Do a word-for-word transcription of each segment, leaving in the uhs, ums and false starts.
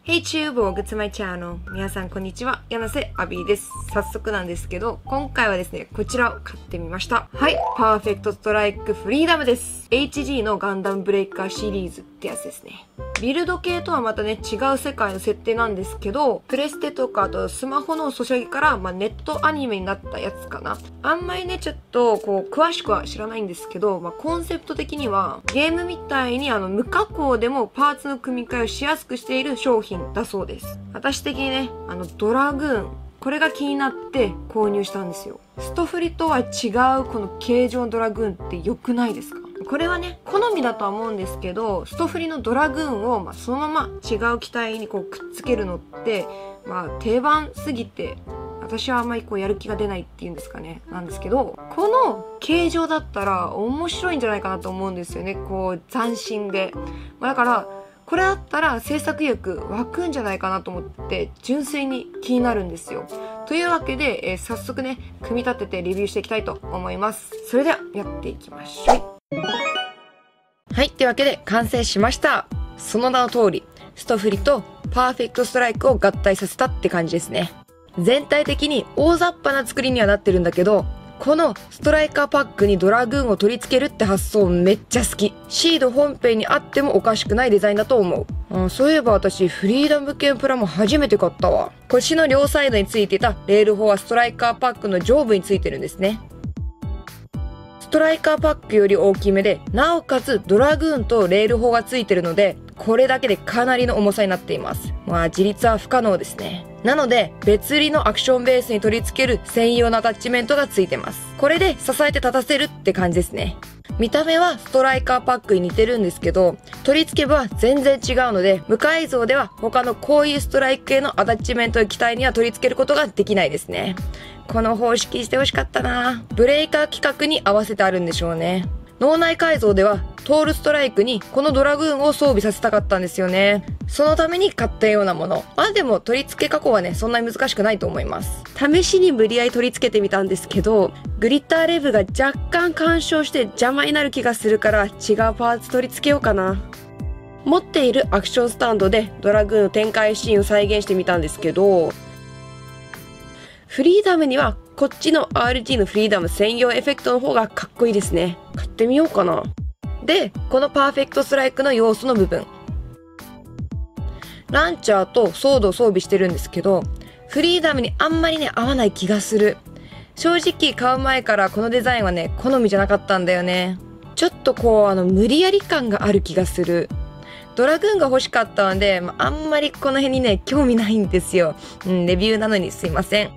Hey Tube, welcome to my channel. 皆さんこんにちは、柳瀬アビーです。早速なんですけど、今回はですね、こちらを買ってみました。はい、パーフェクトストライクフリーダムです。エイチジー のガンダムブレイカーシリーズってやつですね。ビルド系とはまたね、違う世界の設定なんですけど、プレステとかあとスマホのソシャゲから、まあ、ネットアニメになったやつかな。あんまりね、ちょっとこう、詳しくは知らないんですけど、まあ、コンセプト的には、ゲームみたいにあの、無加工でもパーツの組み替えをしやすくしている商品だそうです。私的にね、あの、ドラグーン、これが気になって購入したんですよ。ストフリとは違うこの形状のドラグーンって良くないですか？これはね、好みだとは思うんですけど、ストフリのドラグーンを、まあ、そのまま違う機体にこうくっつけるのって、まあ、定番すぎて、私はあんまりこうやる気が出ないっていうんですかね。なんですけど、この形状だったら面白いんじゃないかなと思うんですよね。こう、斬新で。まあ、だから、これだったら制作意欲湧くんじゃないかなと思って純粋に気になるんですよ。というわけで、えー、早速ね、組み立ててレビューしていきたいと思います。それではやっていきましょう。はい、というわけで完成しました。その名の通り、ストフリとパーフェクトストライクを合体させたって感じですね。全体的に大雑把な作りにはなってるんだけど、このストライカーパックにドラグーンを取り付けるって発想めっちゃ好き。シード本編にあってもおかしくないデザインだと思う。あ、そういえば私フリーダム系プラも初めて買ったわ。腰の両サイドについていたレール砲はストライカーパックの上部についてるんですね。ストライカーパックより大きめで、なおかつドラグーンとレール砲がついてるので、これだけでかなりの重さになっています。まあ自立は不可能ですね。なので別売りのアクションベースに取り付ける専用のアタッチメントがついてます。これで支えて立たせるって感じですね。見た目はストライカーパックに似てるんですけど、取り付け部は全然違うので、無改造では他のこういうストライク系のアタッチメントを機体には取り付けることができないですね。この方式してほしかったな。ブレイカー規格に合わせてあるんでしょうね。脳内改造ではトールストライクにこのドラグーンを装備させたかったんですよね。そのために買ったようなもの。まあでも取り付け加工はね、そんなに難しくないと思います。試しに無理やり取り付けてみたんですけど、グリッターレブが若干干渉して邪魔になる気がするから違うパーツ取り付けようかな。持っているアクションスタンドでドラグーンの展開シーンを再現してみたんですけど、フリーダムにはこっちの アールジー のフリーダム専用エフェクトの方がかっこいいですね。買ってみようかな。で、このパーフェクトストライクの要素の部分。ランチャーとソードを装備してるんですけど、フリーダムにあんまりね、合わない気がする。正直買う前からこのデザインはね、好みじゃなかったんだよね。ちょっとこう、あの、無理やり感がある気がする。ドラグーンが欲しかったので、まあ、あんまりこの辺にね、興味ないんですよ。うん、レビューなのにすいません。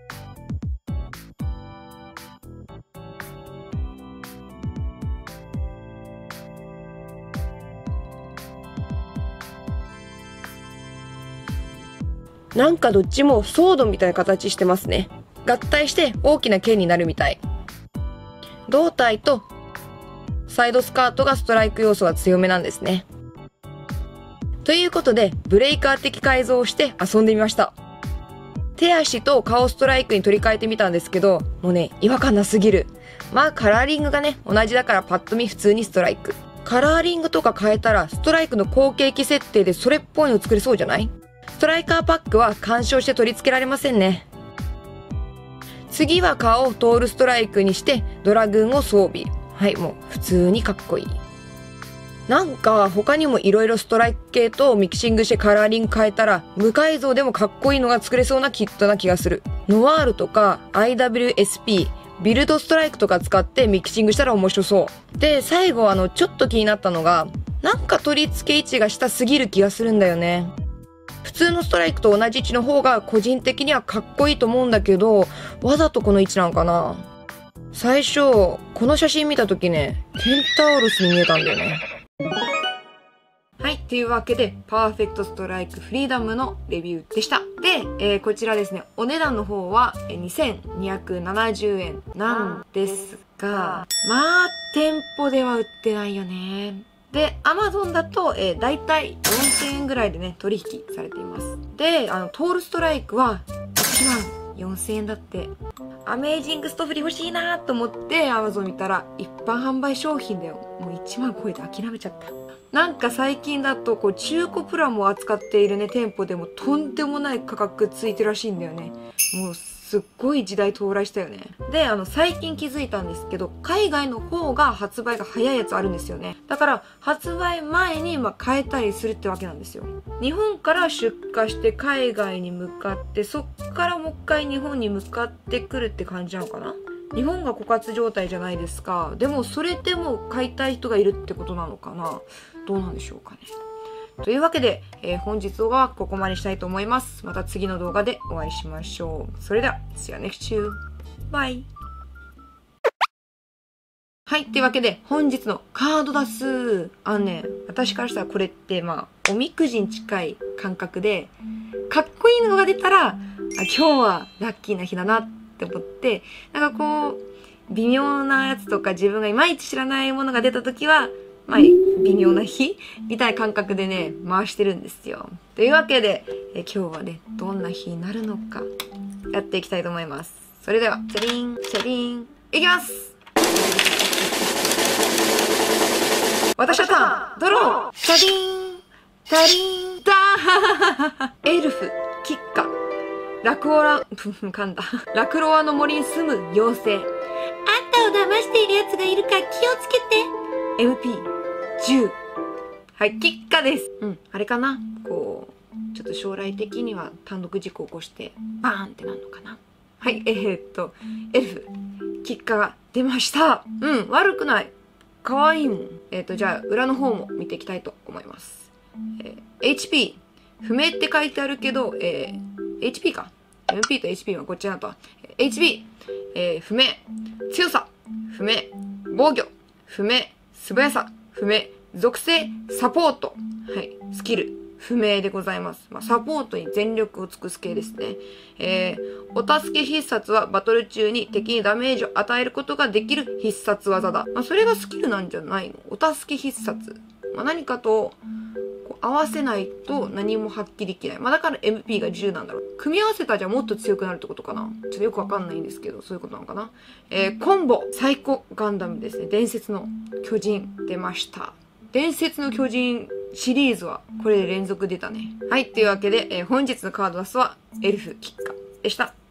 なんかどっちもソードみたいな形してますね。合体して大きな剣になるみたい。胴体とサイドスカートがストライク要素が強めなんですね。ということで、ブレイカー的改造をして遊んでみました。手足と顔ストライクに取り替えてみたんですけど、もうね、違和感なすぎる。まあカラーリングがね、同じだからパッと見普通にストライク。カラーリングとか変えたら、ストライクの後継機設定でそれっぽいの作れそうじゃない？ストライカーパックは干渉して取り付けられませんね。次は顔をトールストライクにしてドラグーンを装備。はい、もう普通にかっこいい。なんか他にも色々ストライク系とミキシングしてカラーリング変えたら無改造でもかっこいいのが作れそうなキットな気がする。ノワールとか アイダブリューエスピー、ビルドストライクとか使ってミキシングしたら面白そう。で、最後あのちょっと気になったのが、なんか取り付け位置が下すぎる気がするんだよね。普通のストライクと同じ位置の方が個人的にはかっこいいと思うんだけど、わざとこの位置なのかな？最初、この写真見た時ね、ケンタウロスに見えたんだよね。はい。というわけで、パーフェクトストライクフリーダムのレビューでした。で、えー、こちらですね、お値段の方はにせんにひゃくななじゅうえんなんですが、まあ、店舗では売ってないよね。で、アマゾンだと、えー、だいたいよんせんえんぐらいでね、取引されています。で、あの、トールストライクはいちまんよんせんえんだって。 アメージングストーブリ欲しいなと思って Amazon 見たら一般販売商品だよ。もういちまん超えて諦めちゃった。なんか最近だとこう中古プラモを扱っているね店舗でもとんでもない価格ついてるらしいんだよね。もうすっごい時代到来したよね。で、あの最近気づいたんですけど、海外の方が発売が早いやつあるんですよね。だから発売前にまあ変えたりするってわけなんですよ。日本から出荷して海外に向かって、そっからもう一回日本に向かってくるって感じなのかな。日本が枯渇状態じゃないですか。でもそれでも買いたい人がいるってことなのかな。どうなんでしょうかね。というわけで、えー、本日はここまでしたいと思います。また次の動画でお会いしましょう。それでは、See you next週。バイ。はい。というわけで、本日のカード出す。あのね、私からしたらこれって、まあ、おみくじに近い感覚で、かっこいいのが出たら、あ、今日はラッキーな日だなって思って、なんかこう、微妙なやつとか自分がいまいち知らないものが出たときは、まあ、微妙な日みたいな感覚でね、回してるんですよ。というわけで、え今日はね、どんな日になるのか、やっていきたいと思います。それでは、チャリン、チャリン、いきます。私はターン、ドロー、チャリン、チャリン、ダーエルフ、キッカ、ラクオラ、噛んだ。ラクロアの森に住む妖精。あんたを騙している奴がいるから気をつけて。エムピーじゅう。はい、キッカです。うん、あれかなこう、ちょっと将来的には単独事故を起こして、バーンってなるのかな。はい、えー、っと、エルフ、キッカが出ました。うん、悪くない。かわいいもん。えー、っと、じゃあ、裏の方も見ていきたいと思います。えー、エイチピー、不明って書いてあるけど、えー、エイチピー か。エムピー と エイチピー はこっちだと。エイチピー、えー、不明。強さ、不明。防御、不明。素早さ、不明。属性、サポート。はい。スキル、不明でございます。まあ、サポートに全力を尽くす系ですね。えー、お助け必殺はバトル中に敵にダメージを与えることができる必殺技だ。まあ、それがスキルなんじゃないの？お助け必殺。まあ、何かと、こう合わせないと何も発揮できない。まあ、だから エムピー がじゅうなんだろう。組み合わせたらじゃあもっと強くなるってことかな。ちょっとよくわかんないんですけど、そういうことなのかな。えー、コンボ、サイコガンダムですね。伝説の巨人出ました。伝説の巨人シリーズはこれで連続出たね。はい。というわけで、えー、本日のカード出すはエルフキッカでした。